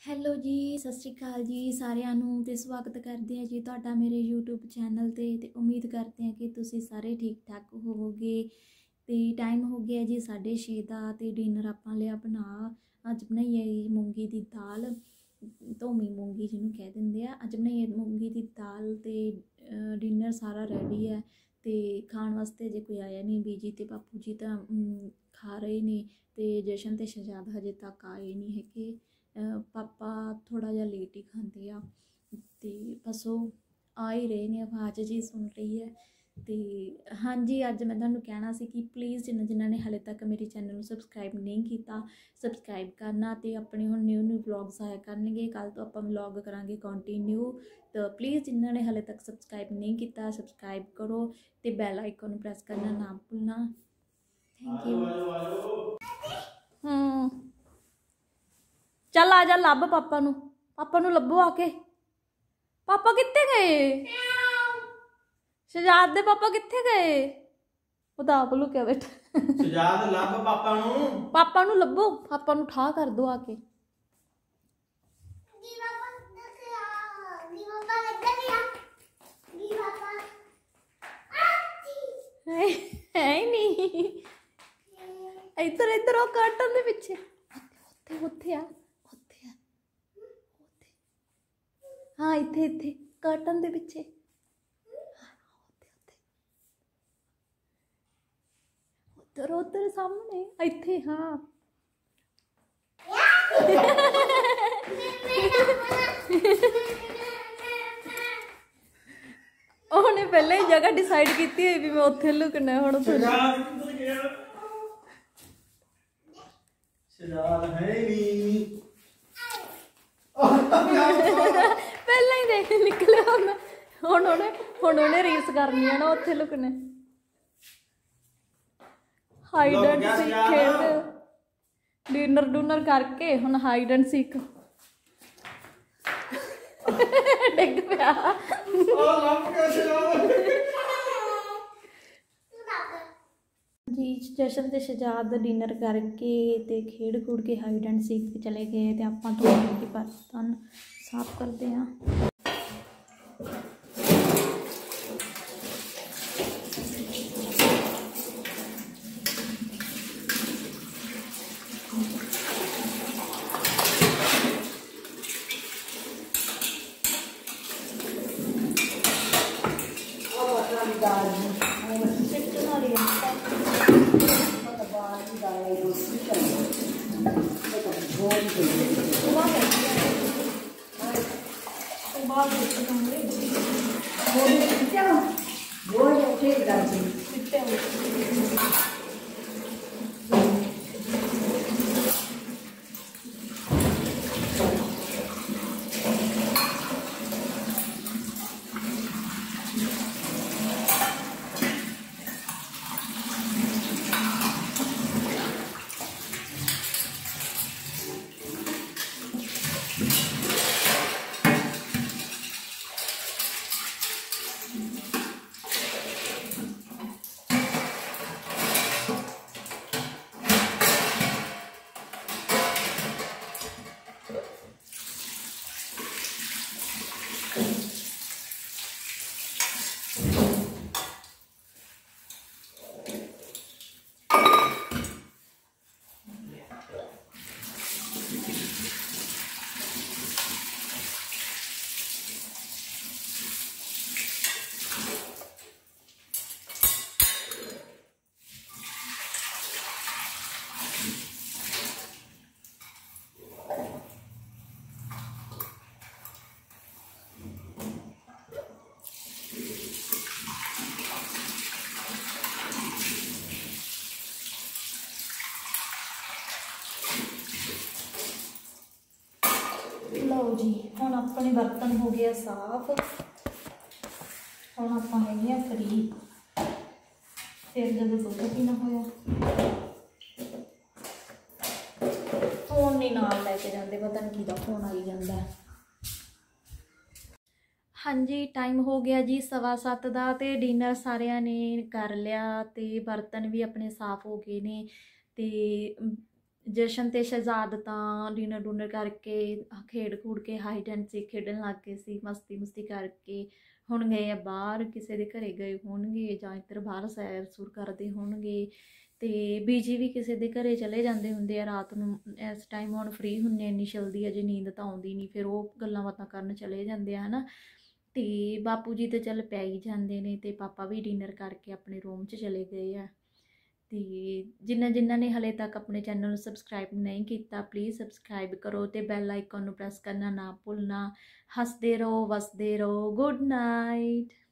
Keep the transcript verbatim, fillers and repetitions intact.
Hello ਜੀ, ਸਤਿ ਸ਼੍ਰੀ ਅਕਾਲ ਜੀ ਸਾਰਿਆਂ ਨੂੰ ਤੇ ਸਵਾਗਤ ਕਰਦੇ ਹਾਂ ਜੀ ਤੁਹਾਡਾ ਮੇਰੇ YouTube ਚੈਨਲ ਤੇ ਤੇ ਉਮੀਦ ਕਰਦੇ ਹਾਂ ਕਿ ਤੁਸੀਂ ਸਾਰੇ ਠੀਕ ਠਾਕ ਹੋਵੋਗੇ। ਤੇ ਟਾਈਮ ਹੋ ਗਿਆ ਜੀ ਸਾਢੇ ਛੇ ਦਾ ਤੇ ਡਿਨਰ ਆਪਾਂ ਲਿਆ ਬਣਾ। ਅੱਜ ਬਣਾਈ ਹੈ ਮੂੰਗੀ ਦੀ ਦਾਲ, ਧੋਮੀ ਮੂੰਗੀ ਜਿਹਨੂੰ ਕਹਿ ਦਿੰਦੇ ਆ। ਅੱਜ ਬਣਾਈ ਹੈ ਮੂੰਗੀ ਦੀ ਦਾਲ ਤੇ ਡਿਨਰ ਸਾਰਾ ਰੈਡੀ ਹੈ। ਤੇ ਖਾਣ ਵਾਸਤੇ ਜੇ ਕੋਈ ਆਇਆ ਨਹੀਂ, ਬੀਜੀ ਤੇ ਬਾਪੂ ਜੀ ਤਾਂ ਖਾ ਰਹੇ ਨੇ ਤੇ ਜਸ਼ਨ ਤੇ ਸ਼ਹਜ਼ਾਦ ਹਜੇ तक आए नहीं है। पापा थोड़ा जिहा लेट ही खाते आ ते बस वो आ ही रहे ने, आवाज़ जी सुन रही है। तो हाँ जी, अज मैं तुहानूं कहना सी कि प्लीज़ जिन्होंने जिन्होंने हाले तक मेरे चैनल को सबसक्राइब नहीं किया, सबसक्राइब करना। तो अपने हुण न्यू न्यू व्लॉग्स आया करनगे, कल तो आपां व्लॉग करांगे कंटिन्यू। तो प्लीज़ जिन्होंने हाले तक सबसक्राइब नहीं किया सबसक्राइब करो तो बैल आइकन प्रेस करना ना भूलना। Thank you. हम्म चल आ जा, लभ पापा नू, पापा नू लभो आके। पापा कित्थे गए? शहजाद दे पापा कित्थे गए? वो तो आप लुकिया बैठा। शहजाद लभ पापा नू, पापा नू लभो, पापा नू ठा कर दो आके। है ही नहीं इधर इधर वो कर्टन दे पिछे उत्थे उत्थे आ उत्थे आ उत्थे, हाँ इत्थे इत्थे कर्टन दे पिछे, उधर उधर सामने इत्थे। हाँ उन्हें पहले ही जगह डिसाइड की हुई भी मैं उत्थे लुकना। हुण शहजाद किधर गया? शहजाद है नहीं। पहले ही देख निकले हुण हुण उन्हें हुण उन्हें रीस करनी है ना, उत्थे लुकने। हाइड एंड सीक खेड डिनर डुनर करके हुण हाइड एंड सीक डिग पिया। जी जशन ते शहजाद डिनर करके ते खेड खूड के हाइड एंड सीक चले गए ते आपां धोने के बर्तन साफ करते हैं। लो जी हुण अपने बर्तन हो गया साफ। हुण आपां हैगे फ्री। फिर जब दुध पीना होया फोन नहीं नाल लैके जाते, पता नहीं किहदा फोन आई जाता। हाँ जी टाइम हो गया जी सवा सत्त दा ते डिनर सारिਆਂ ने कर लिया ते बर्तन भी अपने साफ हो गए ने। ते ਜਸ਼ਨ ਤੇ ਸ਼ਹਿਜ਼ਾਦ ਤਾਂ ਡਿਨਰ ਡੂਨਰ ਕਰਕੇ ਖੇਡ ਖੂਡ ਕੇ ਹਾਈਡ ਐਂਡ ਸੀਕ ਖੇਡਣ ਲੱਗ ਗਏ ਸੀ, ਮਸਤੀ ਮੁਸਤੀ ਕਰਕੇ। ਹੁਣ ਗਏ ਆ ਬਾਹਰ, ਕਿਸੇ ਦੇ ਘਰੇ ਗਏ ਹੋਣਗੇ ਜਾਂ ਇੱਧਰ ਬਾਹਰ ਸੈਰ ਸੂਰ ਕਰਦੇ ਹੋਣਗੇ। ਤੇ ਬੀਜੀ ਵੀ ਕਿਸੇ ਦੇ ਘਰੇ ਚਲੇ ਜਾਂਦੇ ਹੁੰਦੇ ਆ ਰਾਤ ਨੂੰ। ਇਸ ਟਾਈਮ ਹੁਣ ਫ੍ਰੀ ਹੁੰਨੇ, ਇੰਨੀ ਜਲਦੀ ਅਜੇ ਨੀਂਦ ਤਾਂ ਆਉਂਦੀ ਨਹੀਂ, ਫਿਰ ਉਹ ਗੱਲਾਂ ਬਾਤਾਂ ਕਰਨ ਚਲੇ ਜਾਂਦੇ ਆ ਹੈ ਨਾ। ਤੇ ਬਾਪੂ ਜੀ ਤਾਂ ਚੱਲ ਪੈ ਹੀ ਜਾਂਦੇ ਨੇ, ਤੇ ਪਾਪਾ ਵੀ ਡਿਨਰ ਕਰਕੇ ਆਪਣੇ ਰੂਮ 'ਚ ਚਲੇ ਗਏ ਆ। ਤੇ ਜਿਨ੍ਹਾਂ ਜਿਨ੍ਹਾਂ ਨੇ ਹਲੇ ਤੱਕ ਆਪਣੇ ਚੈਨਲ ਨੂੰ ਸਬਸਕ੍ਰਾਈਬ ਨਹੀਂ ਕੀਤਾ, ਪਲੀਜ਼ ਸਬਸਕ੍ਰਾਈਬ ਕਰੋ ਤੇ ਬੈਲ ਆਈਕਨ ਨੂੰ ਪ੍ਰੈਸ ਕਰਨਾ ਨਾ ਭੁੱਲਣਾ। ਹੱਸਦੇ ਰਹੋ, ਵਸਦੇ ਰਹੋ। Good night.